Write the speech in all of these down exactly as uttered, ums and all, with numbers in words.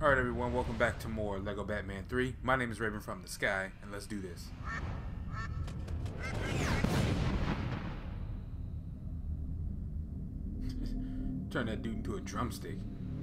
Alright everyone, welcome back to more Lego Batman three. My name is Raven from the Sky, and let's do this. Turn that dude into a drumstick.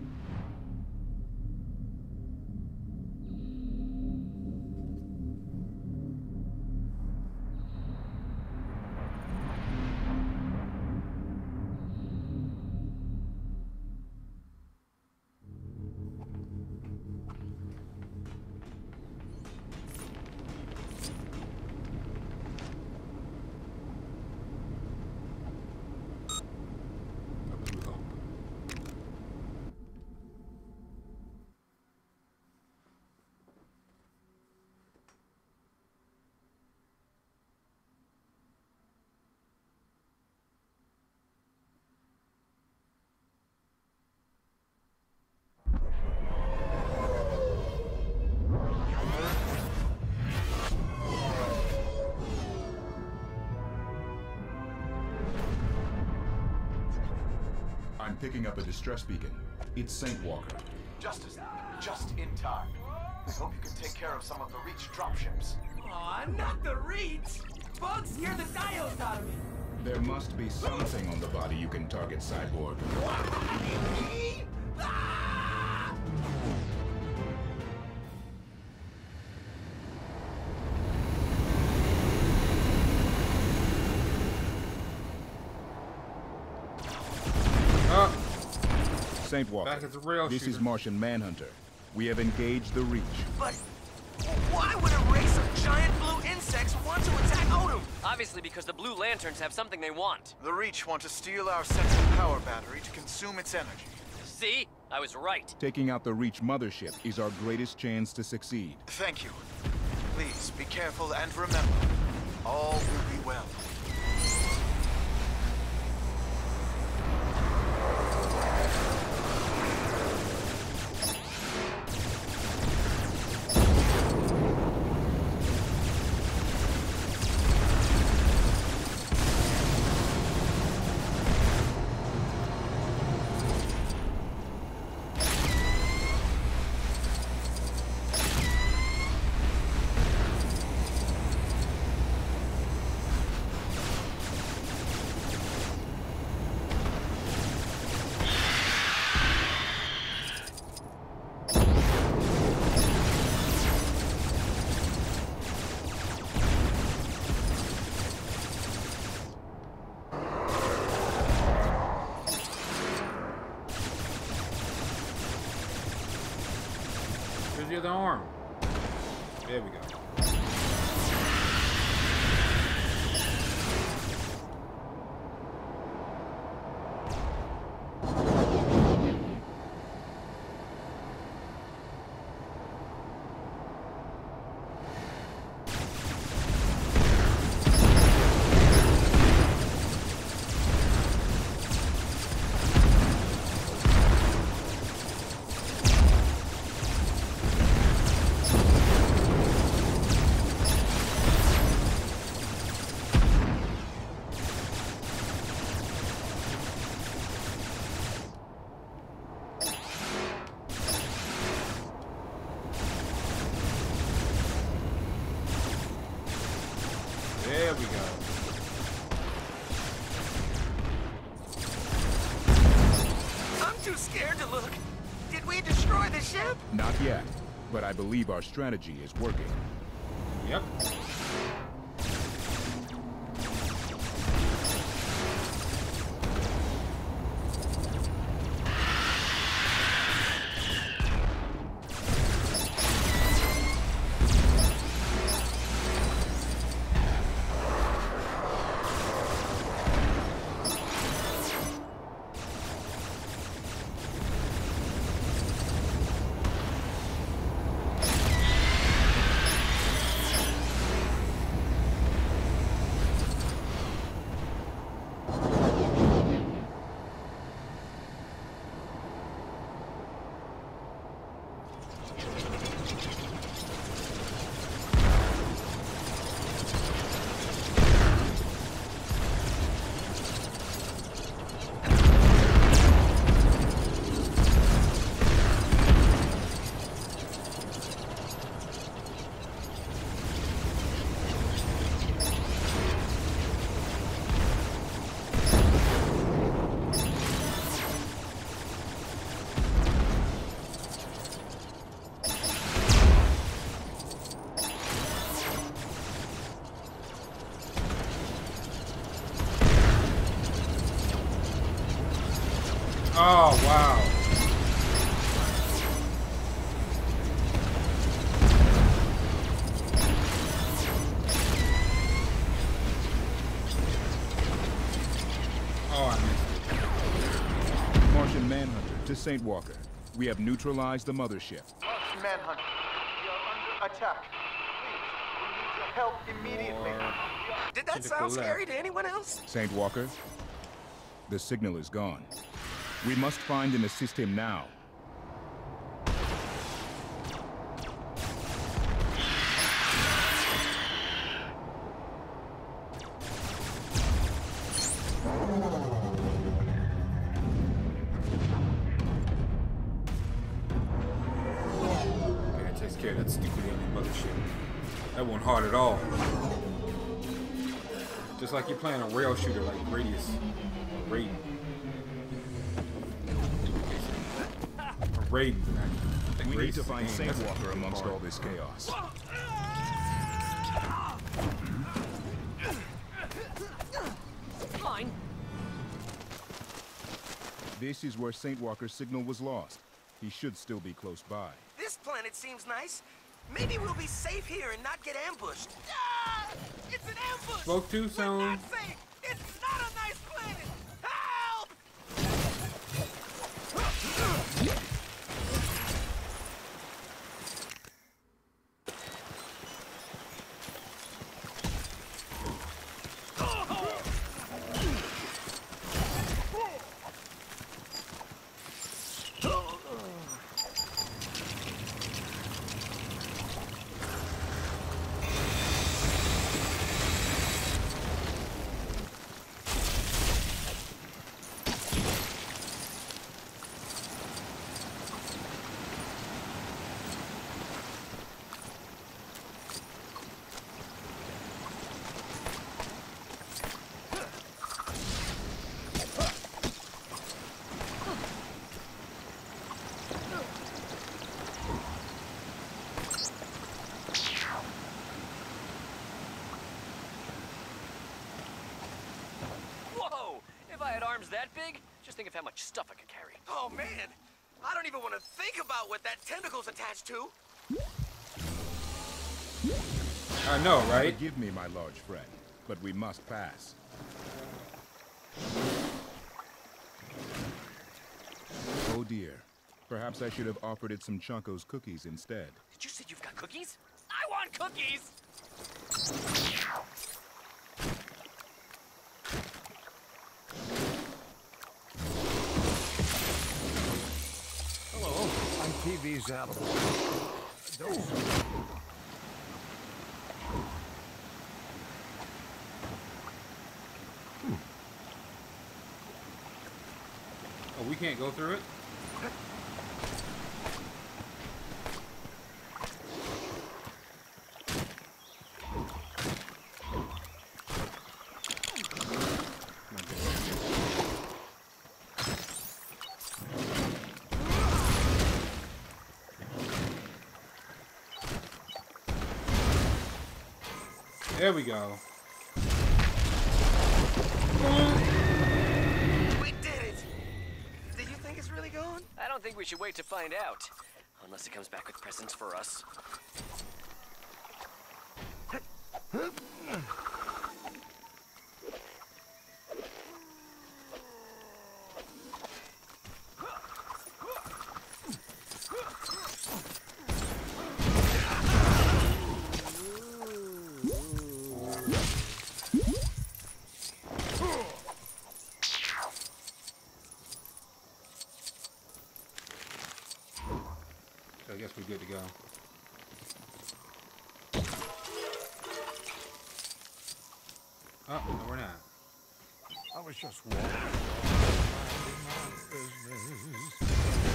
I'm picking up a distress beacon. It's Saint Walker. Justice, just in time. I hope you can take care of some of the Reach dropships. Aw, not the Reach! Bugs scare the diodes out of me! There must be something on the body you can target, Cyborg. Ah! Oh, Saint Walker, back at the rail this shooter. is Martian Manhunter. We have engaged the Reach. But why would a race of giant blue insects want to attack Odom? Obviously because the Blue Lanterns have something they want. The Reach want to steal our central power battery to consume its energy. See? I was right. Taking out the Reach mothership is our greatest chance to succeed. Thank you. Please be careful and remember, all will be well. Where's the other arm? There we go. There we go. I'm too scared to look. Did we destroy the ship? Not yet, but I believe our strategy is working. Yep. Saint Walker. We have neutralized the mothership. Manhunt. We are under attack. Please, we need your help immediately. Did that sound scary to anyone else? Saint Walker, the signal is gone. We must find and assist him now. Okay, it takes care of that stupid alien mothership. That wasn't hard at all. Just like you're playing a rail shooter like Radius. Or Raiden. Or Raiden. I think We need Radius to is the find game. Saint That's Walker the amongst part. all this chaos. Fine. This is where Saint Walker's signal was lost. He should still be close by. This planet seems nice. Maybe we'll be safe here and not get ambushed. Ah! It's an ambush! Spoke too We're soon. not safe! It's not a nice planet! Help! Whoa! If I had arms that big, just think of how much stuff I could carry. Oh, man. I don't even want to think about what that tentacle's attached to. I know, right? Forgive me, my large friend, but we must pass. Oh dear. Perhaps I should have offered it some Chonko's cookies instead. Did you say you've got cookies? I want cookies! Hello, I'm T V's Apple. Oh, we can't go through it? There we go. We did it! Do you think it's really gone? I don't think we should wait to find out. Unless it comes back with presents for us. So I guess we're good to go. Oh, no, we're not. I was just walking along, minding my business.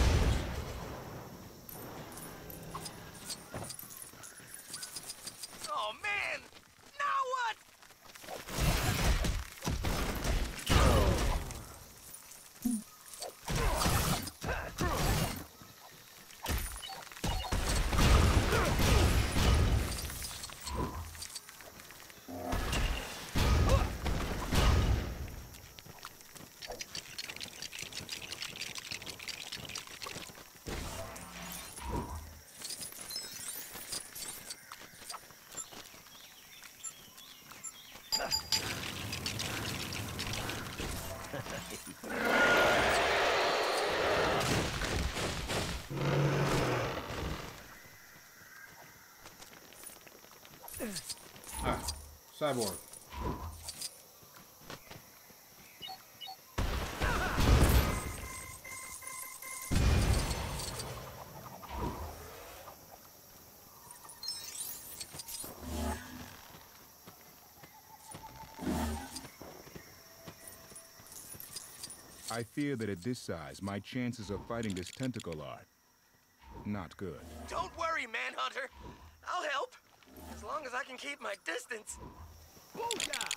Oh, man! Now what? Ah, cyborg. I fear that at this size, my chances of fighting this tentacle are not good. Don't worry, Manhunter. I'll help. As long as I can keep my distance. Booyah!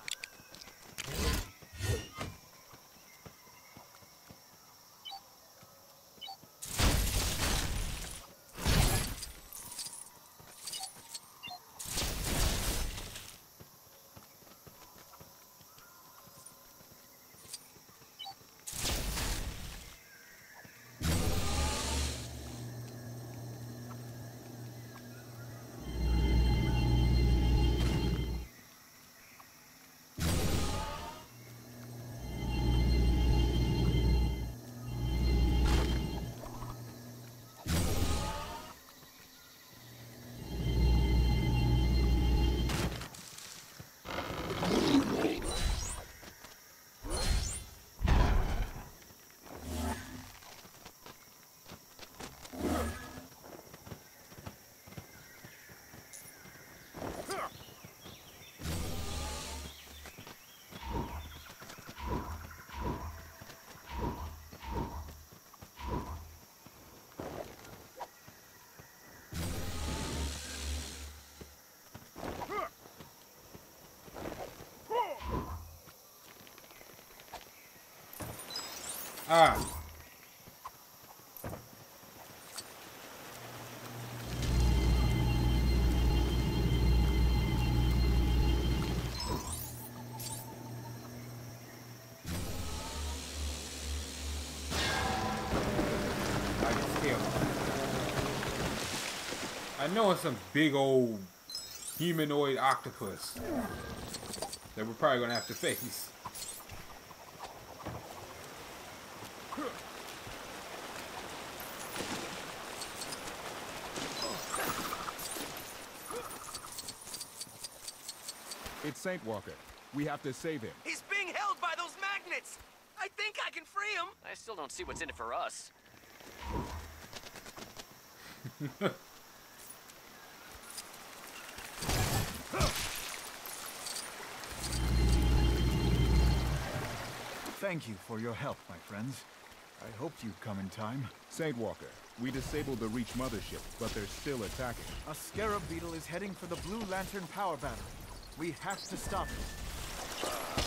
Ah. I can kill. I know it's some big old humanoid octopus that we're probably gonna have to face. It's Saint Walker. We have to save him. He's being held by those magnets. I think I can free him. I still don't see what's in it for us. Thank you for your help, my friends. I hoped you'd come in time. Saint Walker, we disabled the Reach mothership, but they're still attacking. A scarab beetle is heading for the Blue Lantern power battery. We have to stop it.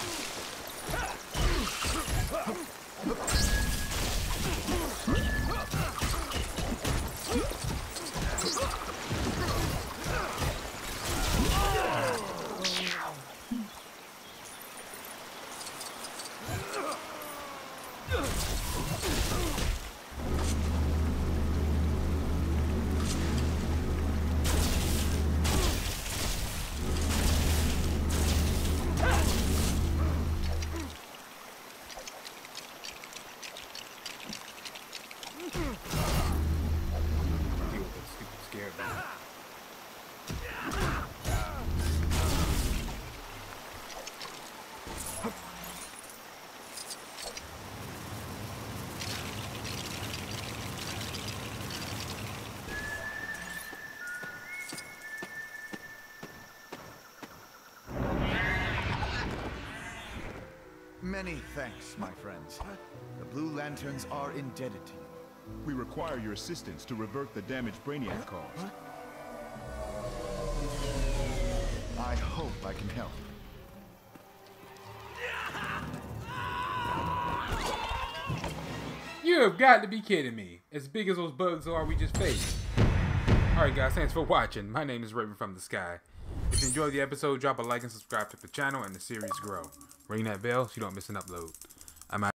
Many thanks, my friends. The Blue Lanterns are indebted to you. We require your assistance to revert the damage Brainiac caused. I hope I can help. You have got to be kidding me. As big as those bugs are we just faced. Alright guys, thanks for watching. My name is Raven from the Sky. If you enjoyed the episode, drop a like and subscribe to the channel and the series grow. Ring that bell so you don't miss an upload. I'm out.